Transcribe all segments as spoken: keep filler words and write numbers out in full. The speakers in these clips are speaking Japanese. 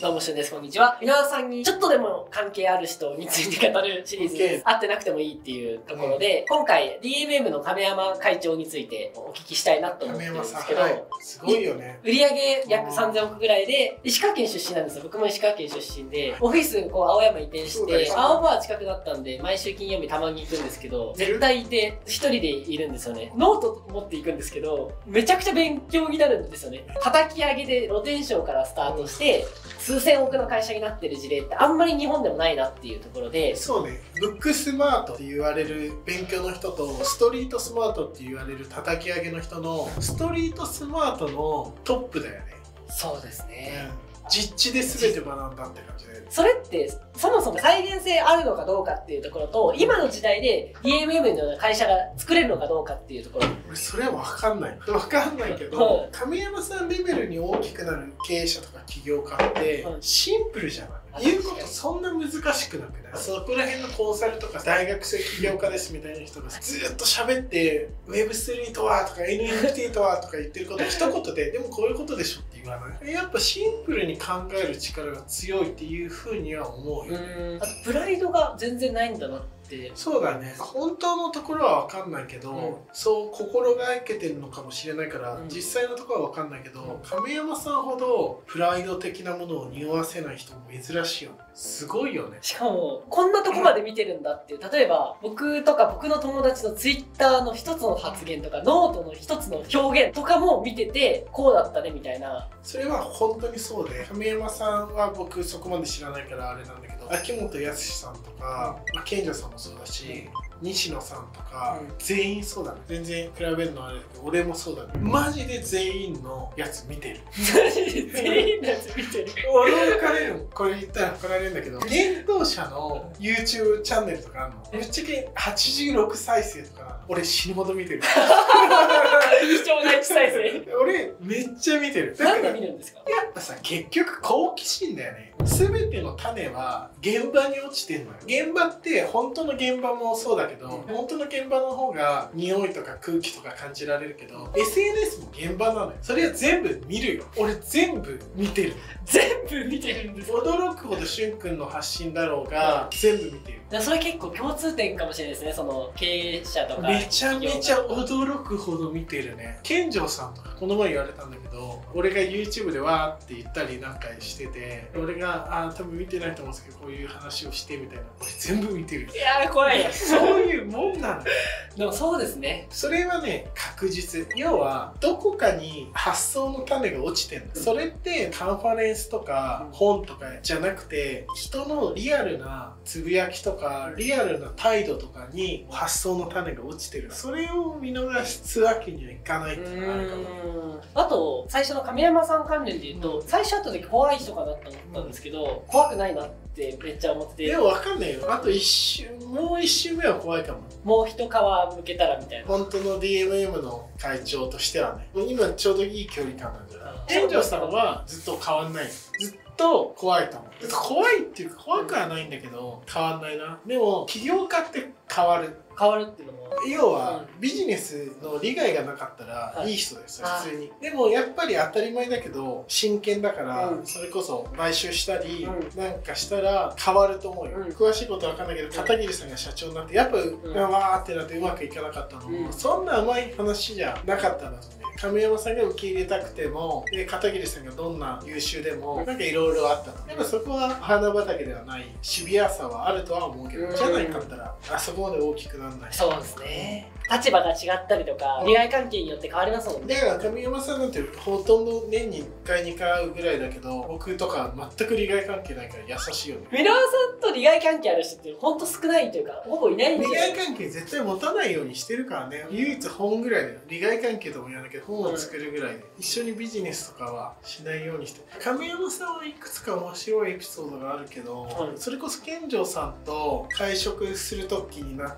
どうも、しゅんです。こんにちは。皆さんにちょっとでも関係ある人について語るシリーズです。会ってなくてもいいっていうところで、うん、今回 ディーエムエム の亀山会長についてお聞きしたいなと思ってるんですけど、はい、 すごいよね。 売上約さんぜんおくぐらいで、石川県出身なんですよ。僕も石川県出身で、オフィスこう青山移転して、青葉近くだったんで、毎週金曜日たまに行くんですけど、絶対いて、一人でいるんですよね。ノート持っていくんですけど、めちゃくちゃ勉強になるんですよね。叩き上げで露天商からスタートして、数千億の会社になってる事例ってあんまり日本でもないなっていうところで、 そうね、ブックスマートって言われる勉強の人とストリートスマートって言われる叩き上げの人のストリートスマートのトップだよね。 そうですね、 うん、実地で全て学んだって感じで、 それってそもそも再現性あるのかどうかっていうところと、今の時代で ディーエムエム のような会社が作れるのかどうかっていうところ。 俺それは分かんない分かんないけど、亀山さんレベルに大きくなる経営者とか起業家ってシンプルじゃない、言うことそんな難しくなくない？そこら辺のコンサルとか大学生起業家ですみたいな人がずっと喋って ウェブスリー とはとか エヌエフティー とはとか言ってること一言ででもこういうことでしょって言わない。やっぱシンプルに考える力が強いっていうふうには思うよね。 うん、あとプライドが全然ないんだなって。 そうだね、本当のところは分かんないけど、うん、そう心がけてるのかもしれないから、うん、実際のところは分かんないけど、うん、亀山さんほどプライド的なものを匂わせない人も珍しいよね。すごいよね。 しかもこんなとこまで見てるんだっていう、例えば僕とか僕の友達のツイッターの一つの発言とかノートの一つの表現とかも見ててこうだったねみたいな。 それは本当にそうで、亀山さんは僕そこまで知らないからあれなんだけど、秋元康さんとか、まあ、賢者さんもそうだし、西野さんとか、うん、全員そうだね。全然比べるのはあれだけど俺もそうだね。マジで全員のやつ見てる。 マジで全員のやつ見てる。 驚かれる。これ言ったら怒られるんだけど、幻冬舎の YouTube チャンネルとかあるの。ぶっちゃけはちじゅうろくさいせいとか俺死ぬほど見てる。 貴重ないち再生。 俺めっちゃ見てる。 なんで見るんですか？ やっぱさ、結局好奇心だよね。全ての種は現場に落ちてんのよ。現場って本当の現場もそうだけど、本当の現場の方が匂いとか空気とか感じられるけど、 エスエヌエス も現場なのよ。それは全部見るよ。俺全部見てる。 全部見てるんです。 驚くほどしゅんくんの発信だろうが、うん、全部見てる。 それ結構共通点かもしれないですね。その経営者とかめちゃめちゃ驚くほど見てるね。健丈さんとかこの前言われたんだけど、俺が YouTube でわーって言ったりなんかしてて、俺があ多分見てないと思うんですけどこういう話をしてみたいな、俺全部見てる。 いやー怖い。 そういうもんなんだよ。 でもそうですね。 それはね確実。要はどこかに発想の種が落ちてるの。それってカンファレンスとか本とかじゃなくて、人のリアルなつぶやきとかリアルな態度とかに発想の種が落ちてる。それを見逃すわけにはいかないっていうのがあるかも。 あと最初の亀山さん関連で言うと、最初会った時怖い人かなと思ったんですけど、怖くないなってめっちゃ思って。 でも分かんないよ。あと一周もう一周目は怖いかも。 もう一皮向けたらみたいな。 本当の ディーエムエム の会長としてはね、今ちょうどいい距離感なんじゃない？健丈さんはずっと変わんない。ずっと怖いと思う。怖いっていうか怖くはないんだけど変わんないな。でも起業家って変わる。 変わるっていうのも、 要は、うん、ビジネスの利害がなかったらいい人ですよ、はい、普通に。でもやっぱり当たり前だけど真剣だから、うん、それこそ買収したり、うん、なんかしたら変わると思うよ、うん、詳しいことは分かんないけど片桐さんが社長になってやっぱ、うん、わーってなってうまくいかなかったのも、うん、そんな甘い話じゃなかったんだと思う。亀山さんが受け入れたくてもで片桐さんがどんな優秀でもなんかいろいろあったと。やっぱそこは花畑ではないシビアさはあるとは思うけど、うん、じゃないかったらあそこまで大きくならない。 そうですね。立場が違ったりとか利害関係によって変わりますもんね。 だから亀山さんなんてほとんど年にいっかいにかい会うぐらいだけど、僕とか全く利害関係ないから優しいよね。 箕輪さんと利害関係ある人ってほんと少ないというかほぼいないんですよ。 利害関係絶対持たないようにしてるからね。唯一本ぐらいで利害関係とも言わなきゃ本を作るぐらいで、うん、一緒にビジネスとかはしないようにして。亀山さんはいくつか面白いエピソードがあるけど、うん、それこそ健丈さんと会食する時になって、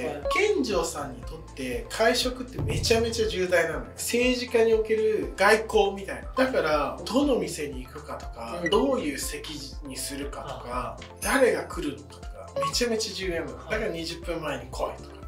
うん、健丈さんにとって会食ってめちゃめちゃ重大なのよ。政治家における外交みたいな。だからどの店に行くかとか、うん、どういう席にするかとか、誰が来るのかとかめちゃめちゃ重要なの。だからにじゅっぷんまえに来いとか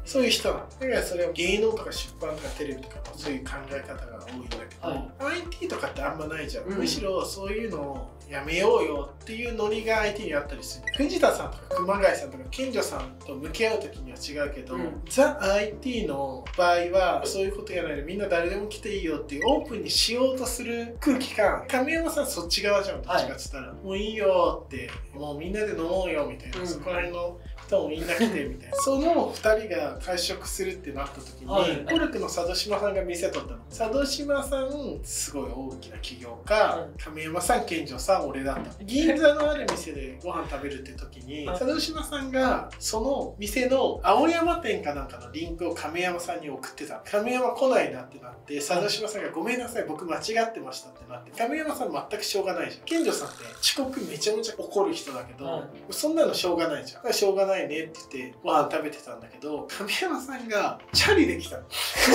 そういう人なの。だからそれは芸能とか出版とかテレビとかそういう考え方が多いんだけど、はい、アイティー とかってあんまないじゃん、うん、むしろそういうのをやめようよっていうノリが アイティー にあったりする。藤田さんとか熊谷さんとか賢者さんと向き合う時には違うけど、うん、ザ・ アイティー の場合はそういうことやないでみんな誰でも来ていいよっていうオープンにしようとする空気感。亀山さんそっち側じゃん、どっちかっつったら、はい、もういいよってもうみんなで飲もうよみたいな、うん、そこら辺の人もみんな来てみたいなそのふたりが会食するってなった時に、はい、コルクの佐渡島さんが店取ったの。佐渡島さんすごい大きな起業家、うん、亀山さん賢者さん俺だった。銀座のある店でご飯食べるって時に佐渡島さんがその店の青山店かなんかのリンクを亀山さんに送ってた。亀山来ないなってなって佐渡島さんがごめんなさい僕間違ってましたってなって、亀山さん全くしょうがないじゃん。賢者さんって遅刻めちゃめちゃ怒る人だけど、うん、そんなのしょうがないじゃん。しょうがないねって言ってご飯食べてたんだけど、亀山さんがチャリで来たの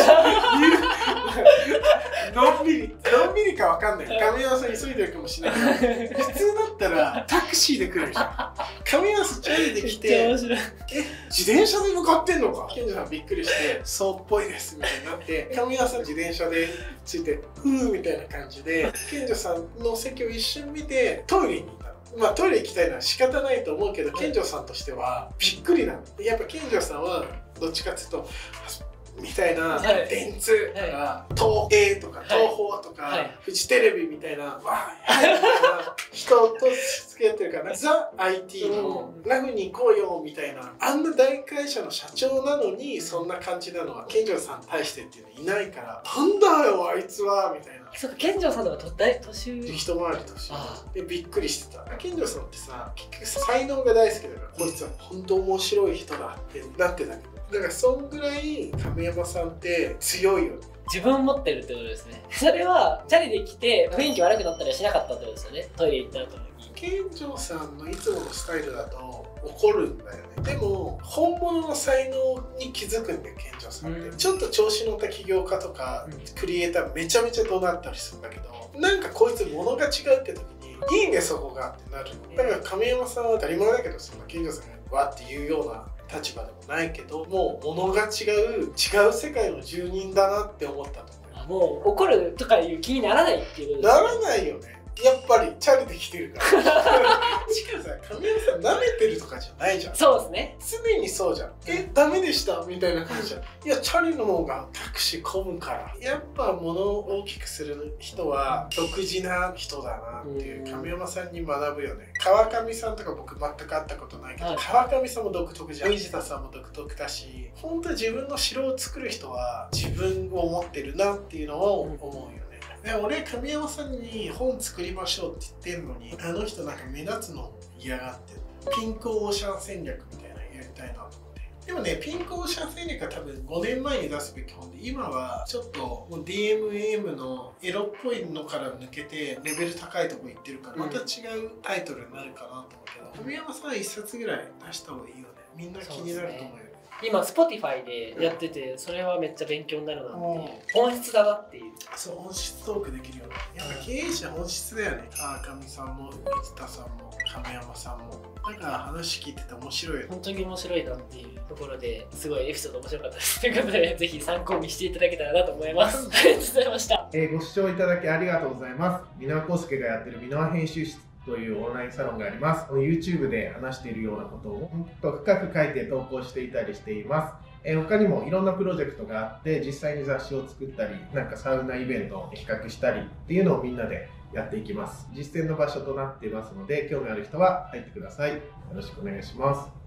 のんびりのんびりかわかんない。亀山さん急いでるかもしれないけど普通だったらタクシーで来るじゃん。亀山さんチャリで来てえ自転車で向かってんのか。賢者さんびっくりしてそうっぽいですみたいになって、亀山さん自転車でついてふーみたいな感じで賢者さんの席を一瞬見てトイレに行ったの。まあトイレ行きたいのは仕方ないと思うけど、賢者さんとしてはびっくりなの。やっぱ賢者さんはどっちかっていうとみたいな、はい、電通とか、はい、東映とか、はい、東宝とか、はい、フジテレビみたいな、わーはいみたいな人と付き合ってるからザ・ アイティー のラフに行こうよみたいな、あんな大会社の社長なのにそんな感じなのは賢者さんに対してっていうのいないから、なんだよあいつはみたいな。 そうか、賢者さんとかと大年上、 一回り年上でびっくりしてた。賢者さんってさ結局才能が大好きだから、こいつは本当面白い人だってなってたけど、だからそんぐらい亀山さんって強いよね。 自分持ってるってことですね。それはチャリで来て雰囲気悪くなったりはしなかったってことですよね。トイレ行った後に。 賢者さんのいつものスタイルだと怒るんだよね。でも本物の才能に気づくんだよ賢者さんって、うん、ちょっと調子乗った起業家とか、うん、クリエイターめちゃめちゃ怒鳴ったりするんだけど、なんかこいつ物が違うって時にいいねそこがってなるの。だから亀山さんは当たり前だけど、そんな賢者さんがわっていうような立場でもないけど、もう物が違う違う世界の住人だなって思ったと思う。 もう怒るとかいう気にならないっていうことですね。ならないよね。やっぱりチャリで来てるからしかもさ、亀山さん舐めてるとかじゃないじゃん。 そうですね。 常にそうじゃん。え、ダメでしたみたいな感じじゃん。いや、チャリの方がタクシー混むから。やっぱ物を大きくする人は独自な人だなっていう、亀山さんに学ぶよね。川上さんとか僕全く会ったことないけど、はい、川上さんも独特じゃん。藤田さんも独特だし、本当に自分の城を作る人は自分を持ってるなっていうのを思うよ。で俺亀山さんに本作りましょうって言ってんのに、あの人なんか目立つの嫌がってる。ピンクオーシャン戦略みたいなのやりたいなと思って。でもね、ピンクオーシャン戦略は多分ごねんまえに出すべき本で、今はちょっともう ディーエムエム のエロっぽいのから抜けてレベル高いとこ行ってるから、また違うタイトルになるかなと思うけど、亀山さんいっさつぐらい出した方がいいよね。みんな気になると思うよね。 今 Spotify でやってて、それはめっちゃ勉強になるなっていう、本質だなっていう。 そう、本質トークできるよね。やっぱ経営者本質だよね。川上さんも水田さんも亀山さんも。だから話聞いてて面白いよね。 本当に面白いなっていうところですごいエピソード面白かったです。ということでぜひ参考にしていただけたらなと思います。ありがとうございました。 えー、ご視聴いただきありがとうございます。箕輪康介がやってる箕輪編集室というオンラインサロンがあります。YouTube で話しているようなことをもっと深く書いて投稿していたりしています。えー、他にもいろんなプロジェクトがあって、実際に雑誌を作ったり、なんかサウナイベントを企画したりっていうのをみんなでやっていきます。実践の場所となっていますので、興味ある人は入ってください。よろしくお願いします。